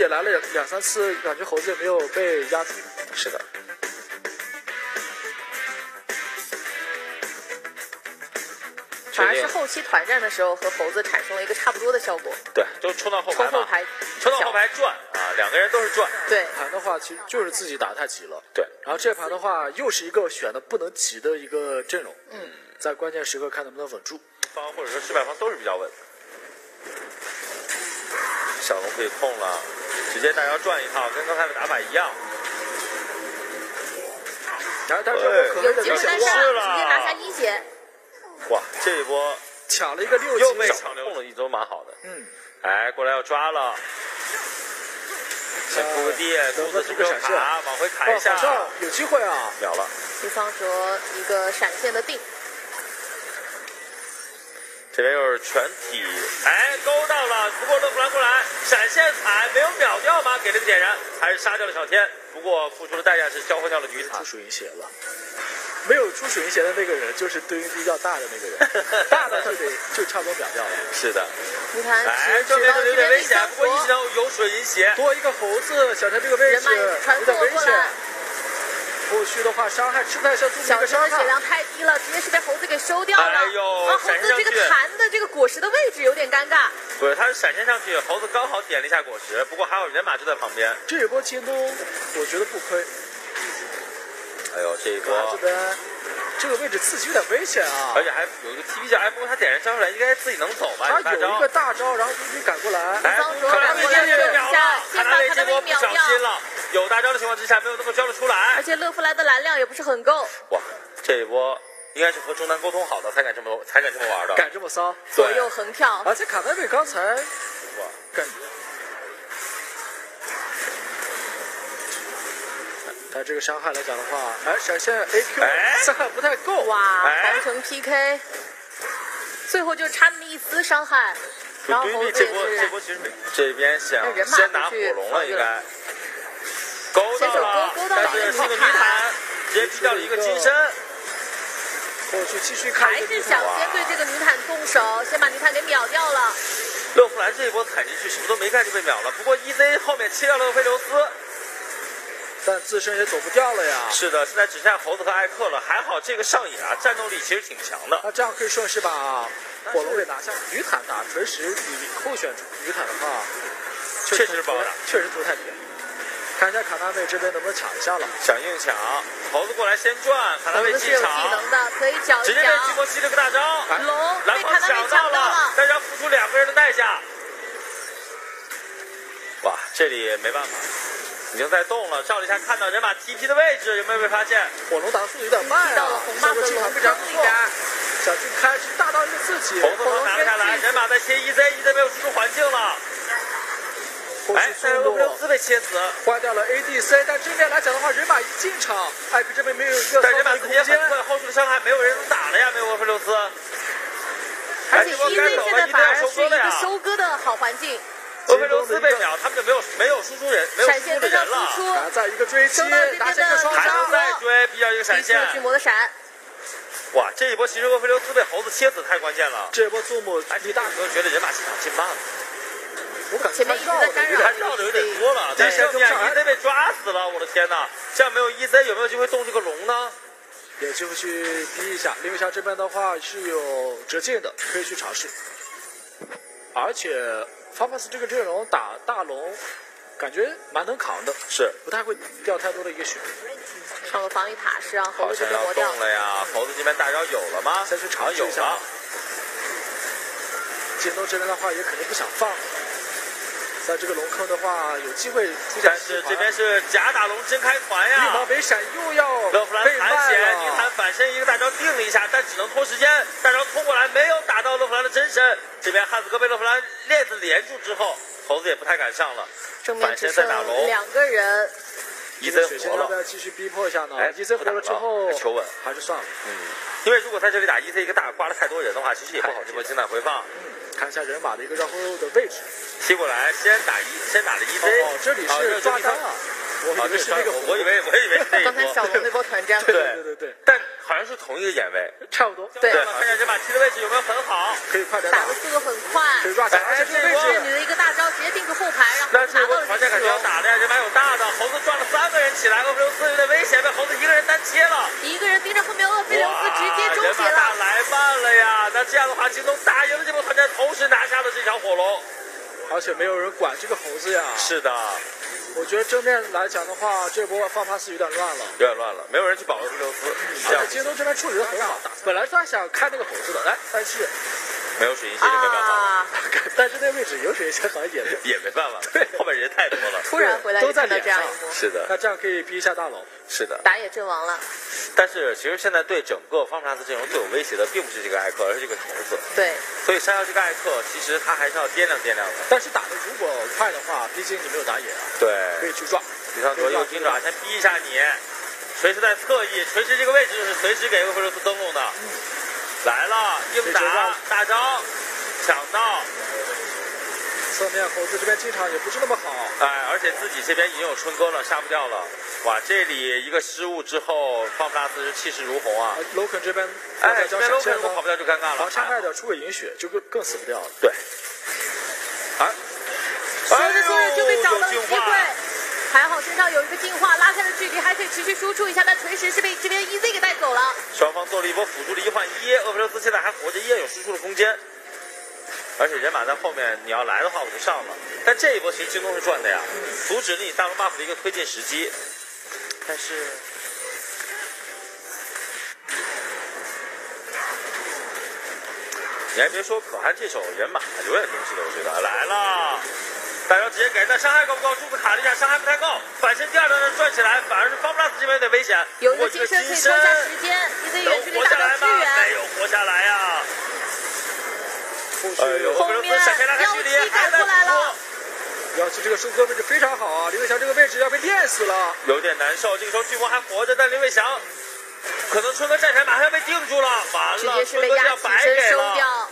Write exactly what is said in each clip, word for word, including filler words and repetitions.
也来了两两三次，感觉猴子也没有被压住。 是的。 反而是后期团战的时候和猴子产生了一个差不多的效果。 对，就冲到后排嘛， 冲后排， 冲到后排转啊，两个人都是转。 对， 盘的话其实就是自己打太急了。 对， 然后这盘的话又是一个选的不能急的一个阵容。 嗯， 在关键时刻看能不能稳住。 方或者说失败方都是比较稳的。小龙可以控了，直接大招转一套，跟刚才的打法一样。 然后但是可能有机会单杀，直接拿下一姐。 哇，这一波抢了一个六级， 又被抢控了一周，蛮好的。 嗯， 哎，过来要抓了，先铺个地， 得个这个闪现， 往回砍一下， 好像有机会啊， 秒了。 对方说一个闪现的定， 这边又是全体，哎，勾到了，不过乐弗兰过来闪现踩，没有秒掉吗？给了个点燃，还是杀掉了小天，不过付出的代价是交换掉了女塔。 出水银鞋了。没有出水银鞋的那个人，就是对应比较大的那个人，大的就得就差不多秒掉了。 是的， 你看， 哎，这边有点危险，不过一直有水银鞋， 多一个猴子，小陈这个位置有点危险。后续的话，伤害吃不太消， 小陈的血量太低了，直接是被猴子给收掉了。 哎呦， 啊，猴子这个弹的这个果实的位置有点尴尬。 不是，他是闪现上去，猴子刚好点了一下果实，不过还好人马就在旁边。 这一波京东，我觉得不亏。 哎呦，这一波这边这个位置刺激有点危险啊！ 而且还有一个 T P 角，哎，不过他点燃交出来，应该自己能走吧？ 他有一个大招，然后必须赶过来。 哎，卡纳维这边秒了，卡纳维这波不小心了，有大招的情况之下没有能够交得出来。 而且勒夫莱的蓝量也不是很够。 哇，这一波应该是和中南沟通好的才敢这么才敢这么玩的， 敢这么骚， 左右横跳。 而且卡纳维刚才哇，感。他这个伤害来讲的话，哎，闪现 A Q 伤害不太够， 哇，完成 P K， 最后就差那么一丝伤害。然后猴子这波这波其实没，这边想先拿火龙了，应该勾到了，但是这个女坦直接劈掉了一个金身。 后续继续看， 还是想先对这个女坦动手，先把女坦给秒掉了。 勒弗兰这一波踩进去什么都没干就被秒了，不过 E Z 后面切掉了菲留斯。 但自身也走不掉了呀。 是的，现在只剩下猴子和艾克了，还好这个上野啊，战斗力其实挺强的。 那这样可以顺势把火龙给拿下。女坦打纯实，你后选女坦的话， 确实是不好打， 确实图太甜。看一下卡纳维这边能不能抢一下了。 想硬抢，猴子过来先转，卡纳维进场， 技能的可以搅一搅， 直接被巨魔吸了个大招， 龙蓝狂抢到了，但是要付出两个人的代价。哇，这里没办法。已经在动了，照了一下，看到人马 T P 的位置，有没有被发现？ 火龙打的速度有点慢啊，上个进场非常不错。小俊开始大刀一个自己， 猴子能拿了下来，人马在切 E Z，E Z 没有输出环境了。哎，但是俄弗留斯被切死， 换掉了 A D C， 但这边来讲的话，人马一进场，艾克这边没有一个但人马直接很快，后续的伤害没有人能打了呀，没有俄弗留斯。 而且 E Z 现在反而是一个收割的好环境。 俄弗留斯被秒，他们就没有没有输出人，没有输出的人了。 还在一个追击，拿下一个双杀， 还能再追，逼掉一个闪现。 巨魔的闪。 哇，这一波其实俄弗留斯被猴子切死太关键了。 这一波祖母， 你大哥觉得人马进场进慢了。 我感觉前面一直在干扰， 他绕的有点多了。但是这样 E Z 被抓死了，我的天哪！这样没有 E Z 有没有机会动这个龙呢？ 有机会去逼一下。林伟翔这边的话是有折镜的，可以去尝试。而且。法法斯这个阵容打大龙，感觉蛮能扛的， 是不太会掉太多的一个血。 上个防御塔是让猴子这边磨掉了呀，猴子这边大招有了吗？ 再去尝试一下。京东这边的话也肯定不想放，在这个龙坑的话有机会出现。 但是这边是假打龙真开团呀！ 绿毛没闪又要勒弗兰残血，女坦反身一个大招定了一下，但只能拖时间，大招冲过来没有打到勒弗兰的真身。这边汉斯哥被勒弗兰链子连住之后，猴子也不太敢上了，反身再打龙。 两个人 ，E Z 活了， 要不要继续逼迫一下呢？ 哎 ，E Z 活了之后求稳， 还是算了。 嗯，因为如果在这里打 E Z 一个大刮了太多人的话，其实也不好这波精彩回放。 嗯，看一下人马的一个绕后的位置。 踢过来，先打一，先打了 E Z。 哦，这里是抓单啊。我以为是那个， 我以为我以为是那刚才小龙那波团战。 对对对对。 但好像是同一个眼位， 差不多。 对， 看一下这把踢的位置有没有很好， 可以快点打的速度很快， 可以抓起来，而且这个位置你的一个大招直接定住后排，然后但是我拿到了团战感觉要打的呀，这把有大的，猴子转了三个人起来，厄菲琉斯有点危险，被猴子一个人单切了。 一个人盯着后面，厄菲琉斯直接终结人马大了。 来慢了呀，那这样的话，京东打赢了这波团战，同时拿下了这条火龙， 而且没有人管这个猴子呀。 是的。 我觉得正面来讲的话，这波放 pass 有点乱了， 有点乱了，没有人去保厄菲琉斯。 而且京东这边处理的很好，本来他想看那个猴子的，来，但是没有水银线就没办法了。 啊、 但是那个位置有水银线好像也也没办法， 对， 后面人太多了。 突然回来都在看到脸上这样一幕， 是的， 那这样可以逼一下大龙。 是的， 打野阵亡了。 但是其实现在对整个方普拉斯阵容最有威胁的，并不是这个艾克，而是这个猴子。 对， 所以杀掉这个艾克，其实他还是要掂量掂量的。 但是打的如果快的话，毕竟你没有打野啊， 对， 可以去撞。 李尚卓右金爪先逼一下你，锤石在侧翼，锤石这个位置就是随时给厄菲琉斯登陆的。嗯、来了，硬打大招，抢到。 侧面猴子这边进场也不是那么好， 哎，而且自己这边已经有春哥了，杀不掉了。哇，这里一个失误之后，方普拉斯是气势如虹啊。 Loken 这边哎，这边 Loken 如果跑不掉就尴尬了。 防伤害的出个银血就更更死不掉了。 对。 哎， 说着说着就被找到了机会，还好身上有一个净化，拉开了距离，还可以持续输出一下。但锤石是被这边 E Z 给带走了。 双方做了一波辅助的一换一，厄菲琉斯现在还活着，依然有输出的空间。而且人马在后面，你要来的话我就上了。但这一波其实京东是赚的呀，阻止了你大龙 buff 的一个推进时机。但是，你还别说，可汗这手人马有点东西的，我觉得来了。大招直接给，但伤害高不高？柱子卡了一下，伤害不太够。反身第二段能转起来，反而是方普拉斯这边有点危险。 有一个金身可以拖下时间，你在远距离打到支援。 没有活下来呀、啊！哎呦， 后面妖姬赶过来了。 妖姬这个收割位置非常好啊，林伟翔这个位置要被练死了， 有点难受。这个时候巨魔还活着，但林伟翔可能春哥战场马上要被定住了，完了， 直接是被压起身收掉。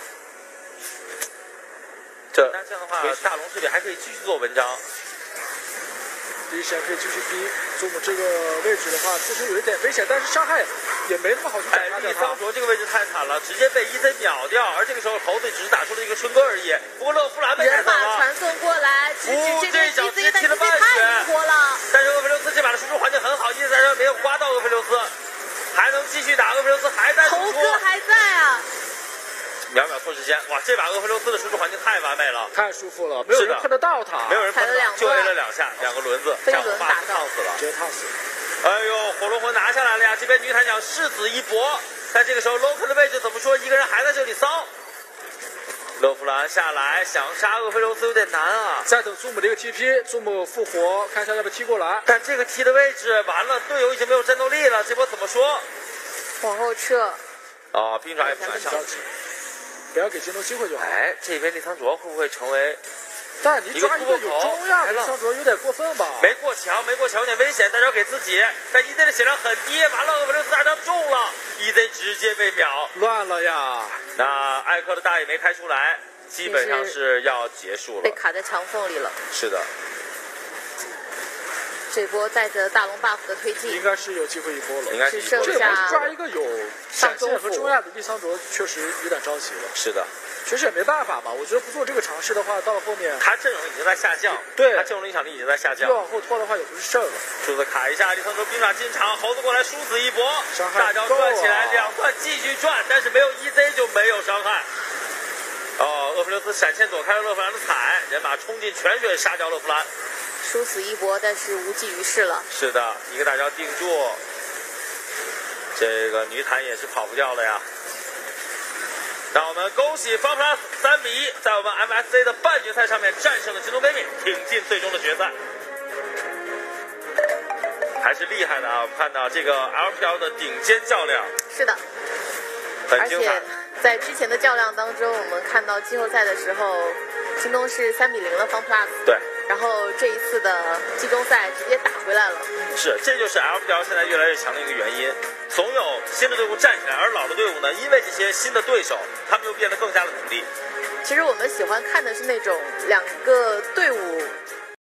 这那这样的话，大龙这里还可以继续做文章。 第一时间可以继续逼祖母这个位置的话，确实有一点危险，但是伤害也没那么好去斩杀掉他。 桑卓这个位置太惨了，直接被 E Z 秒掉，而这个时候猴子只是打出了一个春哥而已。不过乐芙兰被带走了。 人马传送过来，直直这边 E Z 但 E Z 太灵活了。 但是厄菲琉斯这把的输出环境很好， E Z 在这没有刮到厄菲琉斯，还能继续打。厄菲琉斯还在输出。 猴哥还在啊。 秒秒拖时间，哇！这把厄菲琉斯的输出环境太完美了， 太舒服了，没有人碰得到他， 没有人碰得到，就 A 了两下，两个轮子， 飞轮打烫死了， 直接烫死。 哎呦，火龙魂拿下来了呀！这边女坦奖誓死一搏，但这个时候 Loken 的位置怎么说？一个人还在这里骚。勒弗兰下来想杀厄菲琉斯有点难啊！ 再等祖母这个 T P， 祖母复活，看一下要不要踢过来。 但这个踢的位置完了，队友已经没有战斗力了，这波怎么说？ 往后撤。 哦，冰爪也不敢上。 不要给京东机会就好。 哎，这边立苍卓会不会成为？ 但你抓一个有中呀，立苍卓有点过分吧？ 没过墙，没过墙有点危险，大招给自己。但 E Z 的血量很低，完了厄菲琉斯大招中了 ，E Z 直接被秒， 乱了呀！ 那艾克的大也没开出来，基本上是要结束了， 被卡在墙缝里了。 是的。 这波带着大龙 buff 的推进， 应该是有机会一波了。 应该是一波。 这波抓一个有闪现和中亚的立苍卓，确实有点着急了。 是的， 确实也没办法吧。我觉得不做这个尝试的话，到了后面他阵容已经在下降， 对， 他阵容影响力已经在下降。 越往后拖的话也不是事儿了。 柱子卡一下，立苍卓冰爪进场，猴子过来殊死一搏， 伤害大招转起来，两段继续转，但是没有 E Z 就没有伤害。哦，厄菲琉斯闪现躲开了勒弗兰的踩，人马冲进泉水杀掉勒弗兰。 殊死一搏，但是无济于事了。 是的，一个大招定住，这个女坦也是跑不掉了呀。让我们恭喜方 plus 三比一，在我们 M S C 的半决赛上面战胜了京东 baby， 挺进最终的决赛，还是厉害的啊！我们看到这个 L P L 的顶尖较量， 是的， 很精彩。 在之前的较量当中，我们看到季后赛的时候，京东是三比零了方 plus。 对。 然后这一次的季中赛直接打回来了。 是，这就是 L P L 现在越来越强的一个原因。总有新的队伍站起来，而老的队伍呢，因为这些新的对手，他们又变得更加的努力。 其实我们喜欢看的是那种两个队伍